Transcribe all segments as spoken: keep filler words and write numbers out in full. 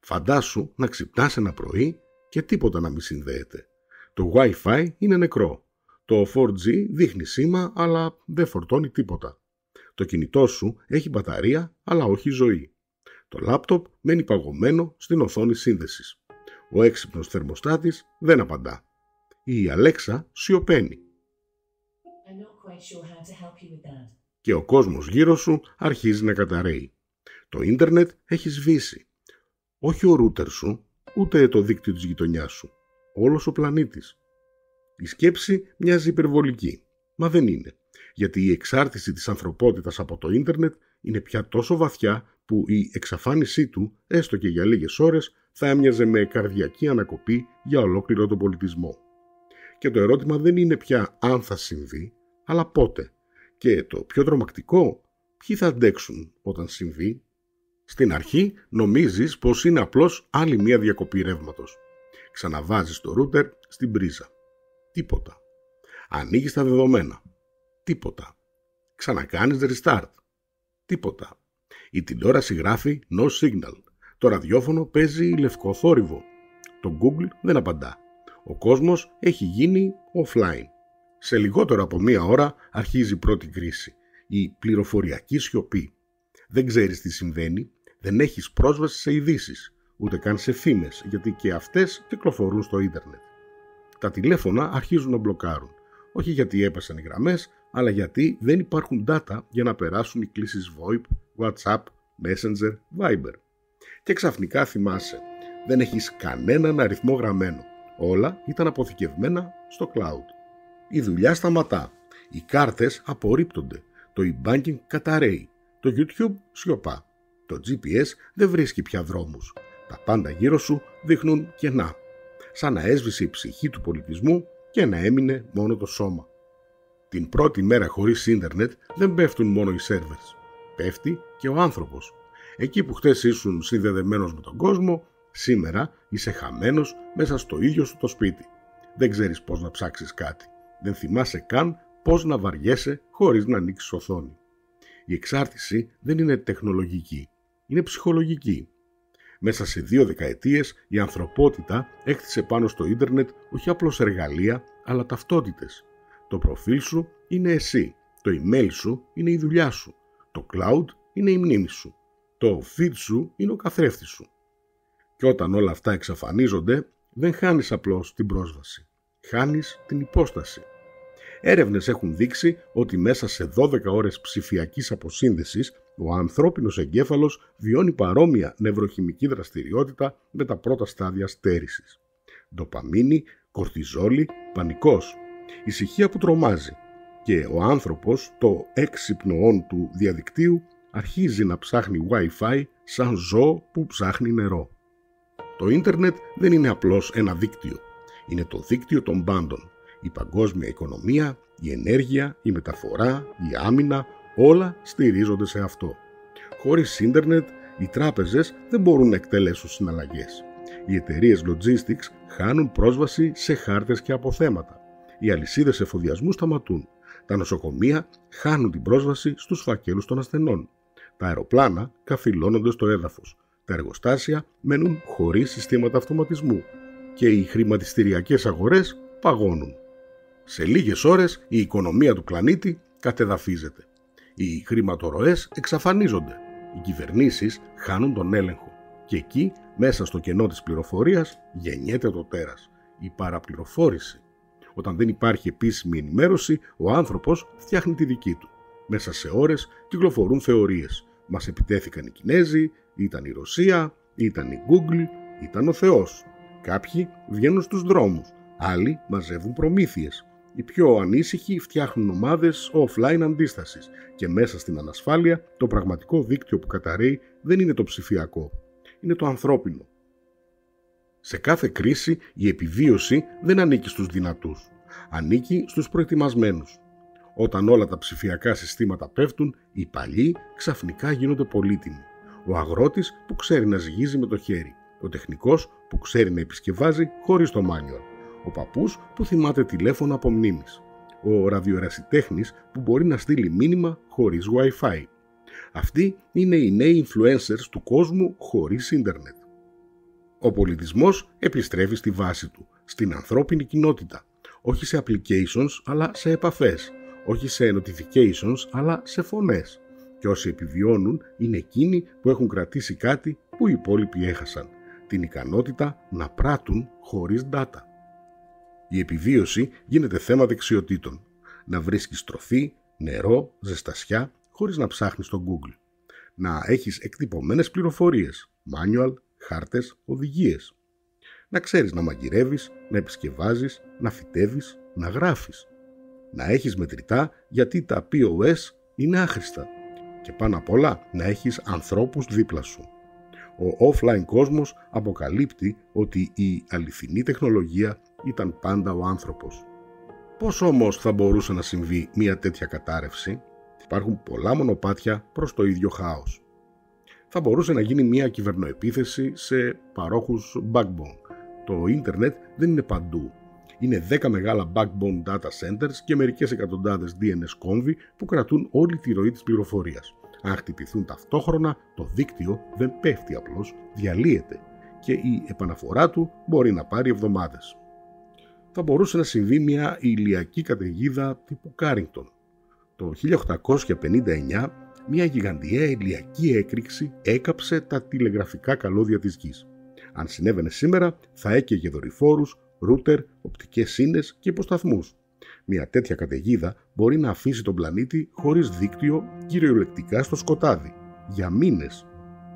Φαντάσου να ξυπνάς ένα πρωί και τίποτα να μην συνδέεται. Το Wi-Fi είναι νεκρό. Το φορ τζι δείχνει σήμα αλλά δεν φορτώνει τίποτα. Το κινητό σου έχει μπαταρία αλλά όχι ζωή. Το λάπτοπ μένει παγωμένο στην οθόνη σύνδεσης. Ο έξυπνος θερμοστάτης δεν απαντά. Η Αλέξα σιωπαίνει. Και ο κόσμος γύρω σου αρχίζει να καταραίει. Το ίντερνετ έχει σβήσει. Όχι ο ρούτερ σου, ούτε το δίκτυο της γειτονιάς σου. Όλος ο πλανήτης. Η σκέψη μοιάζει υπερβολική, μα δεν είναι. Γιατί η εξάρτηση της ανθρωπότητας από το ίντερνετ είναι πια τόσο βαθιά που η εξαφάνισή του, έστω και για λίγες ώρες, θα έμοιαζε με καρδιακή ανακοπή για ολόκληρο τον πολιτισμό. Και το ερώτημα δεν είναι πια αν θα συμβεί, αλλά πότε. Και το πιο τρομακτικό, ποιοι θα αντέξουν όταν συμβεί. Στην αρχή νομίζεις πως είναι απλώς άλλη μία διακοπή ρεύματος. Ξαναβάζεις το ρούτερ στην πρίζα. Τίποτα. Ανοίγεις τα δεδομένα. Τίποτα. Ξανακάνεις restart. Τίποτα. Η τηλεόραση γράφει no signal. Το ραδιόφωνο παίζει λευκό θόρυβο. Το Google δεν απαντά. Ο κόσμος έχει γίνει offline. Σε λιγότερο από μία ώρα αρχίζει η πρώτη κρίση. Η πληροφοριακή σιωπή. Δεν ξέρεις τι συμβαίνει, δεν έχεις πρόσβαση σε ειδήσεις, ούτε καν σε φήμες, γιατί και αυτές κυκλοφορούν στο ίντερνετ. Τα τηλέφωνα αρχίζουν να μπλοκάρουν. Όχι γιατί έπεσαν οι γραμμές, αλλά γιατί δεν υπάρχουν data για να περάσουν οι κλήσεις βόιπ, WhatsApp, Messenger, Viber. Και ξαφνικά θυμάσαι, δεν έχεις κανέναν αριθμό γραμμένο. Όλα ήταν αποθηκευμένα στο cloud. Η δουλειά σταματά. Οι κάρτες απορρίπτονται. Το e-banking καταραίει. Το YouTube σιωπά. Το τζι πι ες δεν βρίσκει πια δρόμους. Τα πάντα γύρω σου δείχνουν κενά. Σαν να έσβησε η ψυχή του πολιτισμού και να έμεινε μόνο το σώμα. Την πρώτη μέρα χωρίς ίντερνετ δεν πέφτουν μόνο οι σερβερς. Πέφτει και ο άνθρωπος. Εκεί που χτες ήσουν συνδεδεμένος με τον κόσμο, σήμερα είσαι χαμένος μέσα στο ίδιο σου το σπίτι. Δεν ξέρεις πώς να ψάξεις κάτι. Δεν θυμάσαι καν πώς να βαριέσαι χωρίς να ανοίξεις οθόνη. Η εξάρτηση δεν είναι τεχνολογική, είναι ψυχολογική. Μέσα σε δύο δεκαετίες η ανθρωπότητα έκτισε πάνω στο ίντερνετ όχι απλώς εργαλεία, αλλά ταυτότητες. Το προφίλ σου είναι εσύ, το email σου είναι η δουλειά σου, το cloud είναι η μνήμη σου, το feed σου είναι ο καθρέφτης σου. Και όταν όλα αυτά εξαφανίζονται, δεν χάνεις απλώς την πρόσβαση, χάνεις την υπόσταση. Έρευνες έχουν δείξει ότι μέσα σε δώδεκα ώρες ψηφιακής αποσύνδεσης ο ανθρώπινος εγκέφαλος βιώνει παρόμοια νευροχημική δραστηριότητα με τα πρώτα στάδια στέρησης. Ντοπαμίνη, κορτιζόλη, πανικός. Ησυχία που τρομάζει. Και ο άνθρωπος, το έξυπνο όν του διαδικτύου, αρχίζει να ψάχνει Wi-Fi σαν ζώο που ψάχνει νερό. Το ίντερνετ δεν είναι απλώς ένα δίκτυο. Είναι το δίκτυο των πάντων. Η παγκόσμια οικονομία, η ενέργεια, η μεταφορά, η άμυνα, όλα στηρίζονται σε αυτό. Χωρίς ίντερνετ, οι τράπεζες δεν μπορούν να εκτελέσουν συναλλαγές. Οι εταιρείες logistics χάνουν πρόσβαση σε χάρτες και αποθέματα. Οι αλυσίδες εφοδιασμού σταματούν. Τα νοσοκομεία χάνουν την πρόσβαση στους φακέλους των ασθενών. Τα αεροπλάνα καφυλώνονται στο έδαφος. Τα εργοστάσια μένουν χωρίς συστήματα αυτοματισμού. Και οι χρηματιστηριακές αγορές παγώνουν. Σε λίγες ώρες η οικονομία του πλανήτη κατεδαφίζεται. Οι χρηματορροές εξαφανίζονται. Οι κυβερνήσεις χάνουν τον έλεγχο. Και εκεί, μέσα στο κενό της πληροφορίας, γεννιέται το τέρας. Η παραπληροφόρηση. Όταν δεν υπάρχει επίσημη ενημέρωση, ο άνθρωπος φτιάχνει τη δική του. Μέσα σε ώρες κυκλοφορούν θεωρίες. Μας επιτέθηκαν οι Κινέζοι, ήταν η Ρωσία, ήταν η Google, ήταν ο Θεός. Κάποιοι βγαίνουν στους δρόμους, άλλοι μαζεύουν προμήθειες. Οι πιο ανήσυχοι φτιάχνουν ομάδες offline αντίστασης και μέσα στην ανασφάλεια το πραγματικό δίκτυο που καταρρέει δεν είναι το ψηφιακό, είναι το ανθρώπινο. Σε κάθε κρίση η επιβίωση δεν ανήκει στους δυνατούς, ανήκει στους προετοιμασμένους. Όταν όλα τα ψηφιακά συστήματα πέφτουν, οι παλιοί ξαφνικά γίνονται πολύτιμοι. Ο αγρότης που ξέρει να ζυγίζει με το χέρι, ο τεχνικός που ξέρει να επισκευάζει χωρίς το manual, ο παππούς που θυμάται τηλέφωνο από μνήμης, ο ραδιοερασιτέχνης που μπορεί να στείλει μήνυμα χωρίς Wi-Fi. Αυτοί είναι οι νέοι influencers του κόσμου χωρίς ίντερνετ. Ο πολιτισμός επιστρέφει στη βάση του, στην ανθρώπινη κοινότητα. Όχι σε applications, αλλά σε επαφές. Όχι σε notifications, αλλά σε φωνές. Και όσοι επιβιώνουν είναι εκείνοι που έχουν κρατήσει κάτι που οι υπόλοιποι έχασαν. Την ικανότητα να πράττουν χωρίς data. Η επιβίωση γίνεται θέμα δεξιοτήτων. Να βρίσκεις τροφή, νερό, ζεστασιά, χωρίς να ψάχνεις στο Google. Να έχεις εκτυπωμένες πληροφορίες, manual, χάρτες, οδηγίες. Να ξέρεις να μαγειρεύεις, να επισκευάζεις, να φυτεύεις, να γράφεις. Να έχεις μετρητά γιατί τα πι ο ες είναι άχρηστα. Και πάνω απ' όλα να έχεις ανθρώπους δίπλα σου. Ο offline κόσμος αποκαλύπτει ότι η αληθινή τεχνολογία ήταν πάντα ο άνθρωπος. Πώς όμως θα μπορούσε να συμβεί μια τέτοια κατάρρευση? Υπάρχουν πολλά μονοπάτια προς το ίδιο χάος. Θα μπορούσε να γίνει μια κυβερνοεπίθεση σε παρόχους backbone. Το ίντερνετ δεν είναι παντού. Είναι δέκα μεγάλα backbone data centers και μερικές εκατοντάδες ντι εν ες κόμβοι που κρατούν όλη τη ροή της πληροφορίας. Αν χτυπηθούν ταυτόχρονα, το δίκτυο δεν πέφτει απλώς, διαλύεται και η επαναφορά του μπορεί να πάρει εβδομάδες. Θα μπορούσε να συμβεί μια ηλιακή καταιγίδα τύπου Κάρινγκτον. Το χίλια οκτακόσια πενήντα εννιά μια γιγαντιαία ηλιακή έκρηξη έκαψε τα τηλεγραφικά καλώδια της γης. Αν συνέβαινε σήμερα θα έκαιγε δορυφόρους, ρούτερ, οπτικές σύνες και υποσταθμούς. Μια τέτοια καταιγίδα μπορεί να αφήσει τον πλανήτη χωρίς δίκτυο, κυριολεκτικά στο σκοτάδι, για μήνες.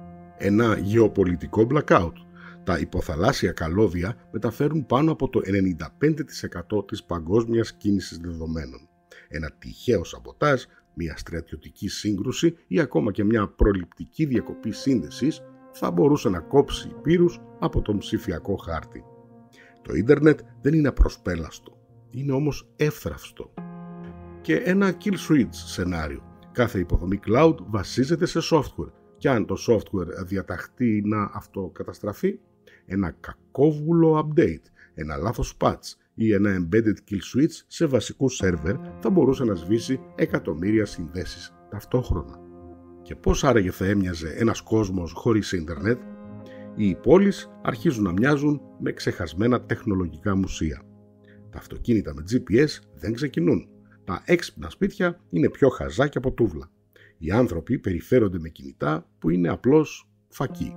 Ένα γεωπολιτικό blackout. Τα υποθαλάσσια καλώδια μεταφέρουν πάνω από το ενενήντα πέντε τοις εκατό της παγκόσμιας κίνησης δεδομένων. Ένα τυχαίο σαμποτάζ, μια στρατιωτική σύγκρουση ή ακόμα και μια προληπτική διακοπή σύνδεσης θα μπορούσε να κόψει υπήρους από τον ψηφιακό χάρτη. Το ίντερνετ δεν είναι απροσπέλαστο, είναι όμως εύθραυστο. Και ένα kill switch σενάριο. Κάθε υποδομή cloud βασίζεται σε software και αν το software διαταχθεί να αυτοκαταστραφεί, ένα κακόβουλο update, ένα λάθος patch ή ένα embedded kill switch σε βασικού σερβερ θα μπορούσε να σβήσει εκατομμύρια συνδέσεις ταυτόχρονα. Και πώς άραγε θα έμοιαζε ένας κόσμος χωρίς ίντερνετ? Οι πόλεις αρχίζουν να μοιάζουν με ξεχασμένα τεχνολογικά μουσεία. Τα αυτοκίνητα με τζι πι ες δεν ξεκινούν. Τα έξυπνα σπίτια είναι πιο χαζάκια από τούβλα. Οι άνθρωποι περιφέρονται με κινητά που είναι απλώς φακοί.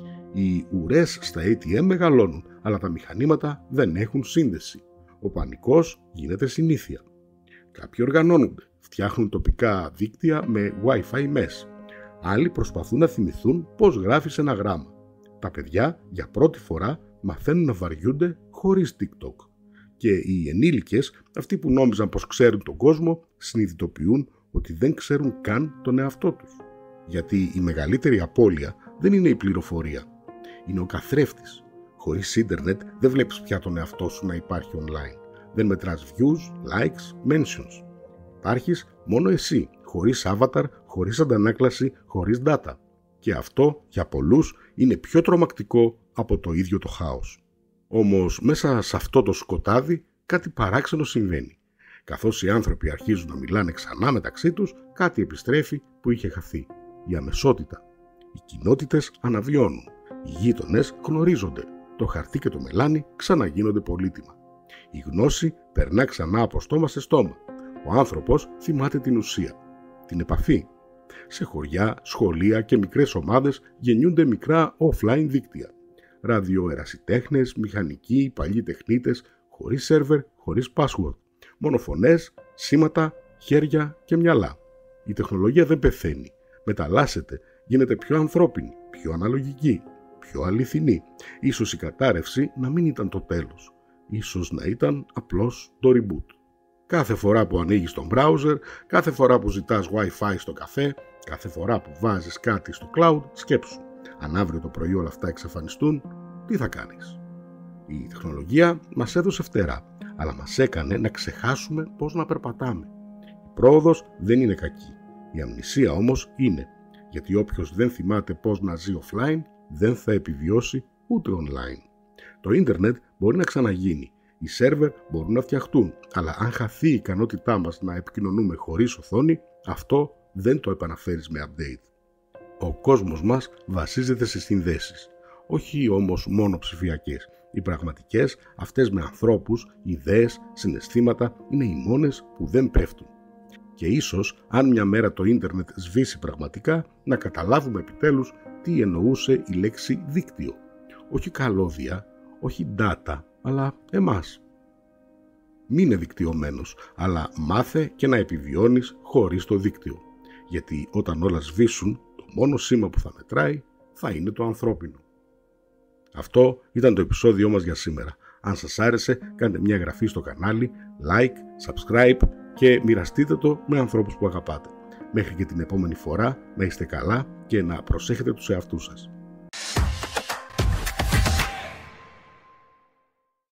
Οι ουρές στα έι τι εμ μεγαλώνουν, αλλά τα μηχανήματα δεν έχουν σύνδεση. Ο πανικός γίνεται συνήθεια. Κάποιοι οργανώνονται, φτιάχνουν τοπικά δίκτυα με Wi-Fi mesh. Άλλοι προσπαθούν να θυμηθούν πώς γράφεις ένα γράμμα. Τα παιδιά για πρώτη φορά μαθαίνουν να βαριούνται χωρίς TikTok. Και οι ενήλικες, αυτοί που νόμιζαν πως ξέρουν τον κόσμο, συνειδητοποιούν ότι δεν ξέρουν καν τον εαυτό τους. Γιατί η μεγαλύτερη απώλεια δεν είναι η πληροφορία, είναι ο καθρέφτης. Χωρίς ίντερνετ δεν βλέπεις πια τον εαυτό σου να υπάρχει online. Δεν μετράς views, likes, mentions. Υπάρχεις μόνο εσύ, χωρίς avatar, χωρίς αντανάκλαση, χωρίς data. Και αυτό για πολλούς είναι πιο τρομακτικό από το ίδιο το χάος. Όμως μέσα σε αυτό το σκοτάδι κάτι παράξενο συμβαίνει. Καθώς οι άνθρωποι αρχίζουν να μιλάνε ξανά μεταξύ τους, κάτι επιστρέφει που είχε χαθεί. Η αμεσότητα. Οι κοινότητες αναβιώνουν. Οι γείτονες γνωρίζονται. Το χαρτί και το μελάνι ξαναγίνονται πολύτιμα. Η γνώση περνά ξανά από στόμα σε στόμα. Ο άνθρωπος θυμάται την ουσία, την επαφή. Σε χωριά, σχολεία και μικρές ομάδες γεννιούνται μικρά offline δίκτυα. Ραδιοερασιτέχνες, μηχανικοί, παλιοί τεχνίτες, χωρίς σερβερ, χωρίς password. Μόνο φωνές, σήματα, χέρια και μυαλά. Η τεχνολογία δεν πεθαίνει. Μεταλλάσσεται, γίνεται πιο ανθρώπινη, πιο αναλογική, πιο αληθινή. Ίσως η κατάρρευση να μην ήταν το τέλος. Ίσως να ήταν απλώς το reboot. Κάθε φορά που ανοίγεις τον browser, κάθε φορά που ζητάς Wi-Fi στο καφέ, κάθε φορά που βάζεις κάτι στο cloud, σκέψου. Αν αύριο το πρωί όλα αυτά εξαφανιστούν, τι θα κάνεις? Η τεχνολογία μας έδωσε φτερά, αλλά μας έκανε να ξεχάσουμε πώς να περπατάμε. Η πρόοδος δεν είναι κακή. Η αμνησία όμως είναι, γιατί όποιος δεν θυμάται πώς να ζει offline, δεν θα επιβιώσει ούτε online. Το ίντερνετ μπορεί να ξαναγίνει. Οι σερβερ μπορούν να φτιαχτούν, αλλά αν χαθεί η ικανότητά μας να επικοινωνούμε χωρίς οθόνη, αυτό δεν το επαναφέρεις με update. Ο κόσμος μας βασίζεται σε συνδέσεις. όχι όμως μόνο ψηφιακές. Οι πραγματικές, αυτές με ανθρώπους, ιδέες, συναισθήματα, είναι οι μόνες που δεν πέφτουν. Και ίσως, αν μια μέρα το ίντερνετ σβήσει πραγματικά, να καταλάβουμε επιτέλους τι εννοούσε η λέξη δίκτυο. Όχι καλώδια, όχι data, αλλά εμάς. Μην είναι δικτυωμένος, αλλά μάθε και να επιβιώνεις χωρίς το δίκτυο. Γιατί όταν όλα σβήσουν, το μόνο σήμα που θα μετράει θα είναι το ανθρώπινο. Αυτό ήταν το επεισόδιό μας για σήμερα. Αν σας άρεσε, κάντε μια εγγραφή στο κανάλι, like, subscribe και μοιραστείτε το με ανθρώπους που αγαπάτε. Μέχρι και την επόμενη φορά, να είστε καλά και να προσέχετε τους εαυτούς σας.